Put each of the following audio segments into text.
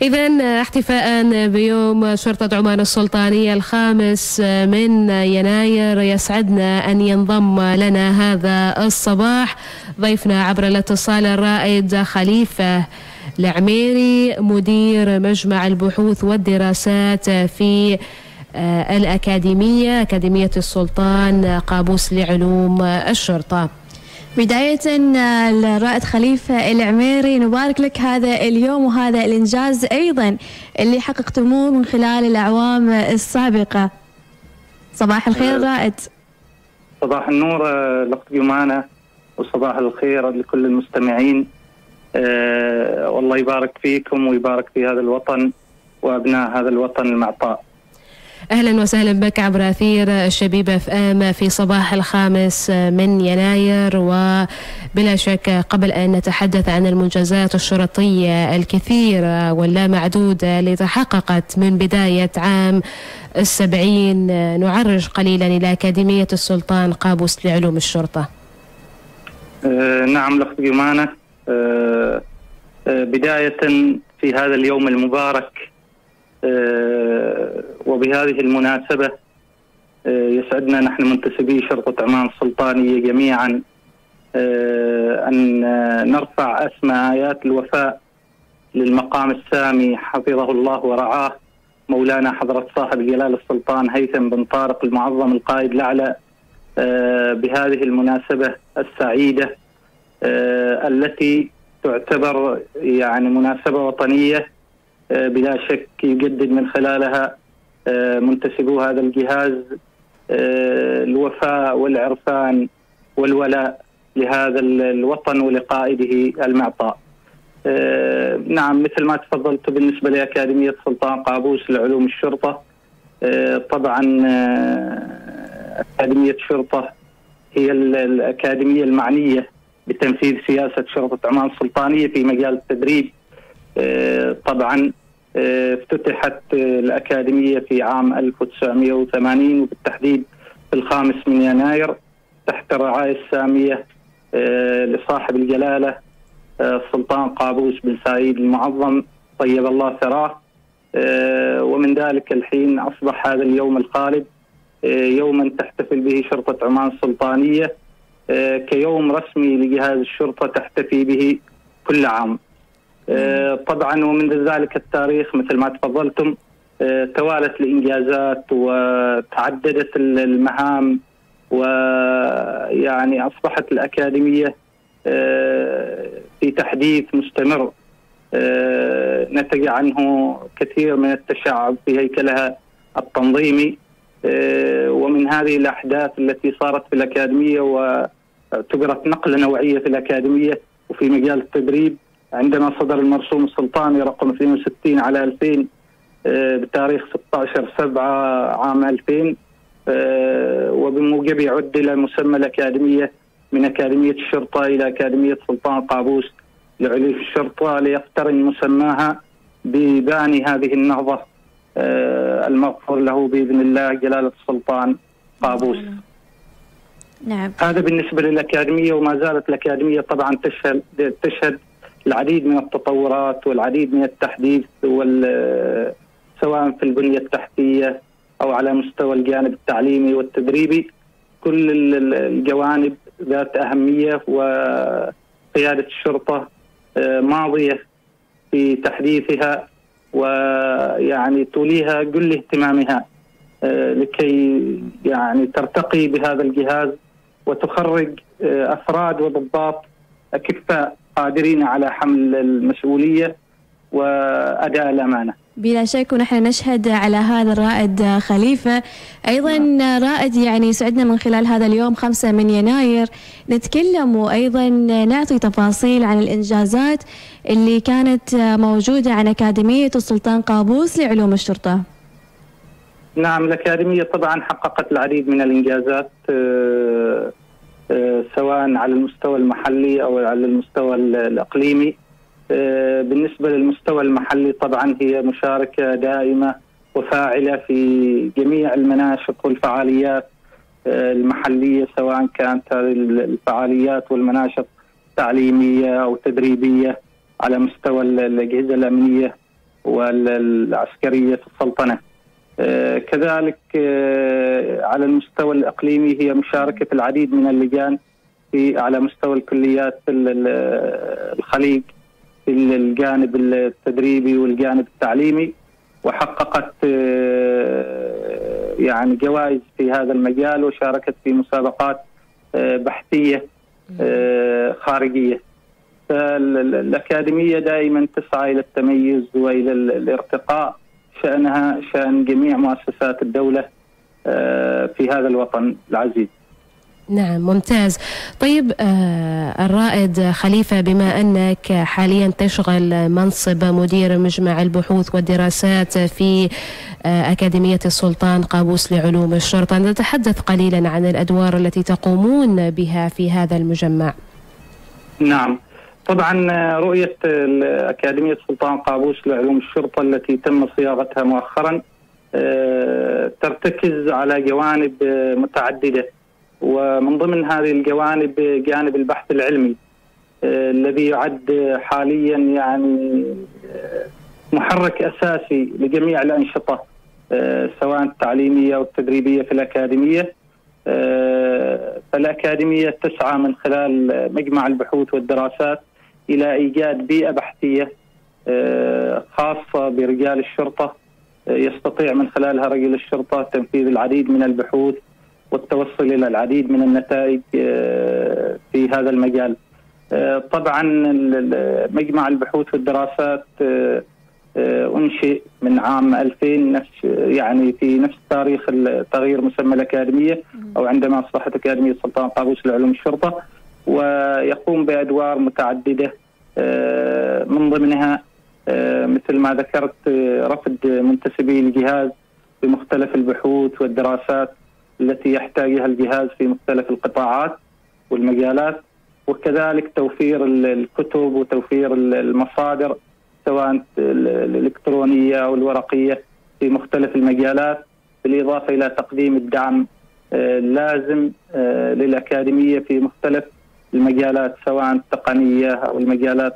إذن احتفاء بيوم شرطة عمان السلطانية 5 من يناير، يسعدنا أن ينضم لنا هذا الصباح ضيفنا عبر الاتصال الرائد خليفة العميري، مدير مجمع البحوث والدراسات في الأكاديمية، أكاديمية السلطان قابوس لعلوم الشرطة. بداية الرائد خليفة العميري، نبارك لك هذا اليوم وهذا الإنجاز أيضا اللي حققتموه من خلال الأعوام السابقة. صباح الخير رائد. صباح النور الأخت جمانة، وصباح الخير لكل المستمعين. والله يبارك فيكم ويبارك في هذا الوطن وأبناء هذا الوطن المعطاء. أهلا وسهلا بك عبر أثير الشبيبة FM في صباح 5 من يناير. وبلا شك قبل أن نتحدث عن المنجزات الشرطية الكثيرة واللامعدودة اللي تحققت من بداية عام 70، نعرج قليلا إلى أكاديمية السلطان قابوس لعلوم الشرطة. نعم الأخت جمانة، بداية في هذا اليوم المبارك وبهذه المناسبة يسعدنا نحن منتسبي شرطة عمان السلطانية جميعا أن نرفع أسمى آيات الوفاء للمقام السامي حفظه الله ورعاه مولانا حضرة صاحب الجلالة السلطان هيثم بن طارق المعظم القائد الأعلى بهذه المناسبة السعيدة التي تعتبر يعني مناسبة وطنية بلا شك يجدد من خلالها منتسبو هذا الجهاز الوفاء والعرفان والولاء لهذا الوطن ولقائده المعطاء. نعم مثل ما تفضلت بالنسبة لأكاديمية سلطان قابوس لعلوم الشرطة، طبعا أكاديمية الشرطة هي الأكاديمية المعنية بتنفيذ سياسة شرطة عمان السلطانية في مجال التدريب. طبعا افتتحت الأكاديمية في عام 1980 وبالتحديد في 5 من يناير تحت الرعاية السامية لصاحب الجلالة السلطان قابوس بن سعيد المعظم طيب الله ثراه. ومن ذلك الحين أصبح هذا اليوم الخالد يوما تحتفل به شرطة عمان السلطانية كيوم رسمي لجهاز الشرطة تحتفي به كل عام. طبعا ومن ذلك التاريخ مثل ما تفضلتم توالت الإنجازات وتعددت المهام، ويعني أصبحت الأكاديمية في تحديث مستمر نتج عنه كثير من التشعب في هيكلها التنظيمي. ومن هذه الأحداث التي صارت في الأكاديمية واعتبرت نقلة نوعية في الأكاديمية وفي مجال التدريب عندما صدر المرسوم السلطاني رقم 62 على 2000 بتاريخ 16/7 عام 2000، وبموجبه عدل مسمى الأكاديمية من أكاديمية الشرطة إلى أكاديمية سلطان قابوس لعلوم الشرطة ليقترن مسماها بباني هذه النهضة المغفور له بإذن الله جلالة السلطان قابوس. نعم. هذا بالنسبة للأكاديمية، وما زالت الأكاديمية طبعا تشهد العديد من التطورات والعديد من التحديث سواء في البنية التحتية أو على مستوى الجانب التعليمي والتدريبي. كل الجوانب ذات أهمية، وقيادة الشرطة ماضية في تحديثها ويعني توليها كل اهتمامها لكي يعني ترتقي بهذا الجهاز وتخرج أفراد وضباط أكفاء قادرين على حمل المسؤولية وأداء الأمانة. بلا شك، ونحن نشهد على هذا الرائد خليفة. أيضا رائد يعني سعدنا من خلال هذا اليوم 5 من يناير نتكلم وأيضا نعطي تفاصيل عن الإنجازات اللي كانت موجودة عن أكاديمية السلطان قابوس لعلوم الشرطة. نعم الأكاديمية طبعا حققت العديد من الإنجازات سواء على المستوى المحلي أو على المستوى الإقليمي. بالنسبة للمستوى المحلي طبعا هي مشاركة دائمة وفاعلة في جميع المناشط والفعاليات المحلية، سواء كانت هذه الفعاليات والمناشط تعليمية أو تدريبية على مستوى الأجهزة الأمنية والعسكرية في السلطنة. كذلك على المستوى الإقليمي هي مشاركة العديد من اللجان على مستوى الكليات الخليج في الجانب التدريبي والجانب التعليمي، وحققت يعني جوائز في هذا المجال، وشاركت في مسابقات بحثية خارجية. فالأكاديمية دائما تسعى إلى التميز وإلى الارتقاء، شأنها شأن جميع مؤسسات الدولة في هذا الوطن العزيز. نعم، ممتاز. طيب الرائد خليفة، بما أنك حاليا تشغل منصب مدير مجمع البحوث والدراسات في أكاديمية السلطان قابوس لعلوم الشرطة، نتحدث قليلا عن الأدوار التي تقومون بها في هذا المجمع. نعم، طبعا رؤية أكاديمية السلطان قابوس لعلوم الشرطة التي تم صياغتها مؤخرا ترتكز على جوانب متعددة، ومن ضمن هذه الجوانب جانب البحث العلمي الذي يعد حاليا يعني محرك أساسي لجميع الأنشطة سواء التعليمية والتدريبية في الأكاديمية. فالأكاديمية تسعى من خلال مجمع البحوث والدراسات إلى إيجاد بيئة بحثية خاصة برجال الشرطة، يستطيع من خلالها رجل الشرطة تنفيذ العديد من البحوث والتوصل إلى العديد من النتائج في هذا المجال. طبعا مجمع البحوث والدراسات أنشئ من عام 2000 يعني في نفس تاريخ تغيير مسمى الأكاديمية، أو عندما أصبحت أكاديمية السلطان قابوس لعلوم الشرطة، ويقوم بأدوار متعددة من ضمنها مثل ما ذكرت رفض منتسبي الجهاز في مختلف البحوث والدراسات التي يحتاجها الجهاز في مختلف القطاعات والمجالات، وكذلك توفير الكتب وتوفير المصادر سواء الإلكترونية أو الورقية في مختلف المجالات، بالإضافة إلى تقديم الدعم اللازم للأكاديمية في مختلف المجالات سواء التقنية أو المجالات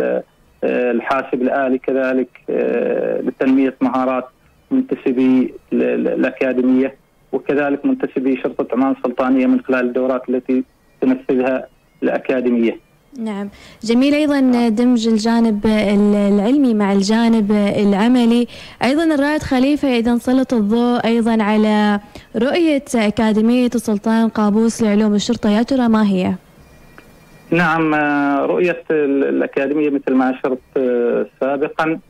الحاسب الآلي، كذلك لتنمية مهارات منتسبي الأكاديمية، وكذلك منتسبي شرطة عمان السلطانية من خلال الدورات التي تنفذها الأكاديمية. نعم، جميل. أيضا دمج الجانب العلمي مع الجانب العملي. أيضا الرائد خليفة أيضا سلط الضوء أيضا على رؤية أكاديمية السلطان قابوس لعلوم الشرطة، يا ترى ما هي؟ نعم، رؤية الأكاديمية مثل ما أشرت سابقا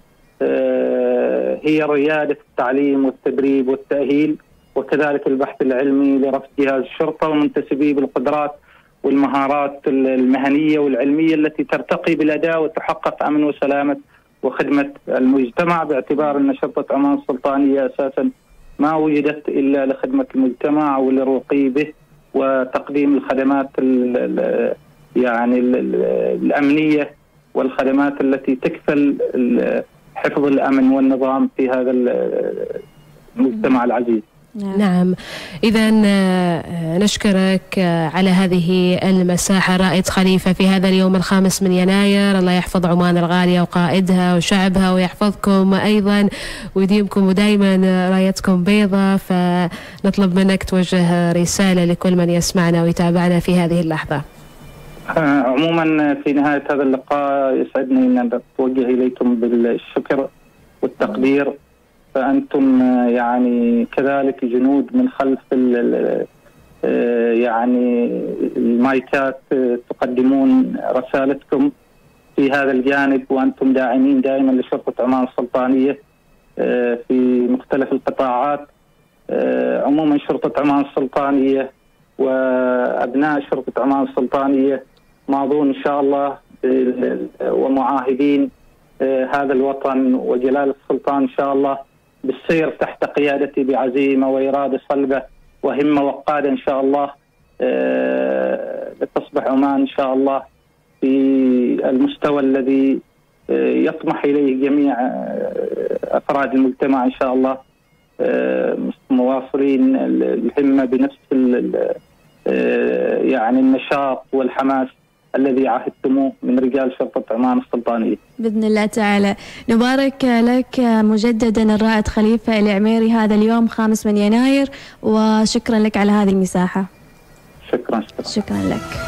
هي ريادة التعليم والتدريب والتأهيل، وكذلك البحث العلمي لرفع جهاز الشرطة ومنتسبيه بالقدرات والمهارات المهنية والعلمية التي ترتقي بالأداء وتحقق أمن وسلامة وخدمة المجتمع، باعتبار أن شرطة عمان السلطانية أساسا ما وجدت إلا لخدمة المجتمع وللرقي به وتقديم الخدمات يعني الأمنية والخدمات التي تكفل حفظ الأمن والنظام في هذا المجتمع العزيز. نعم، إذا نشكرك على هذه المساحة رائد خليفة في هذا اليوم 5 من يناير. الله يحفظ عمان الغالية وقائدها وشعبها ويحفظكم أيضا ويديمكم ودائما رايتكم بيضة. فنطلب منك توجه رسالة لكل من يسمعنا ويتابعنا في هذه اللحظة. عموما في نهاية هذا اللقاء يسعدني أن أتوجه إليكم بالشكر والتقدير، فأنتم يعني كذلك جنود من خلف يعني المايكات تقدمون رسالتكم في هذا الجانب، وأنتم داعمين دائما لشرطة عمان السلطانية في مختلف القطاعات. عموما شرطة عمان السلطانية وأبناء شرطة عمان السلطانية ماضون إن شاء الله ومعاهدين هذا الوطن وجلالة السلطان إن شاء الله بالسير تحت قيادتي بعزيمة وإرادة صلبة وهمة وقادة إن شاء الله، لتصبح عمان إن شاء الله في المستوى الذي يطمح إليه جميع أفراد المجتمع إن شاء الله، مواصلين الهمة بنفس يعني النشاط والحماس الذي عهدتموه من رجال شرطة عمان السلطانية بإذن الله تعالى. نبارك لك مجددا الرائد خليفة العميري هذا اليوم 5 من يناير، وشكرا لك على هذه المساحة. شكرا لك.